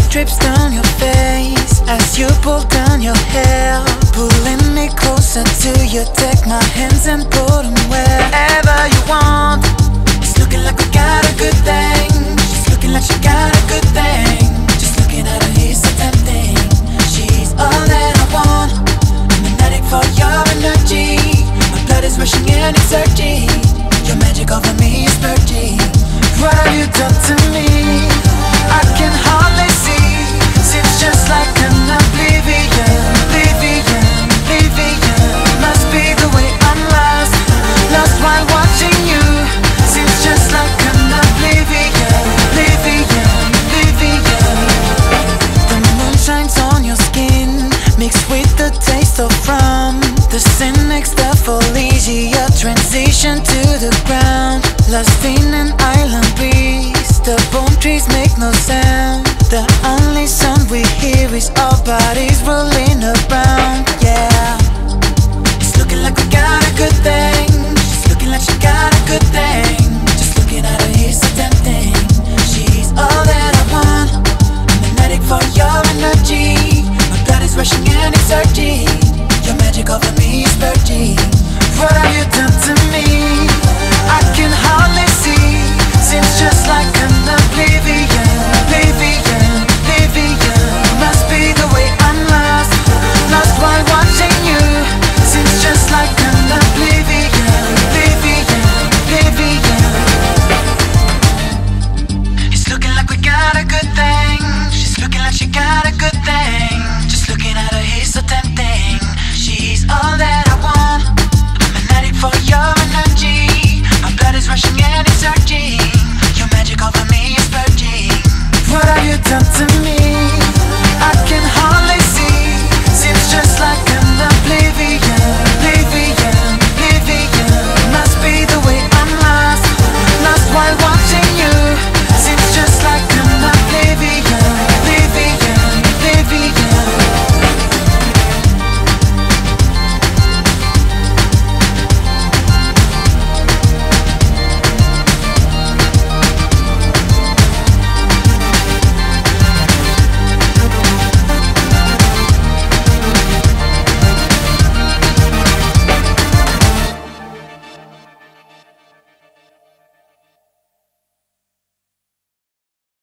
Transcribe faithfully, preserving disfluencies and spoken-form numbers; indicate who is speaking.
Speaker 1: drips down your face as you pull down your hair, pulling me closer to you. Take my hands and put them wherever you want. It's looking like we got a good thing. She's looking like she got a good thing. Just looking at her is so tempting. She's all that I want. I'm an addict for your energy. My blood is rushing and it's surging. Your magic over me is purging. What have you done to me? I can hardly see. Seems just like an oblivion, oblivion, oblivion. Must be the way I'm lost, lost while watching you. Seems just like an oblivion, oblivion, oblivion. The moon shines on your skin, mixed with the taste of rum. The cynic's the Felicia transition to the ground. Lost in an island breeze, the palm trees make no sound. The only sound we hear is our bodies rolling around.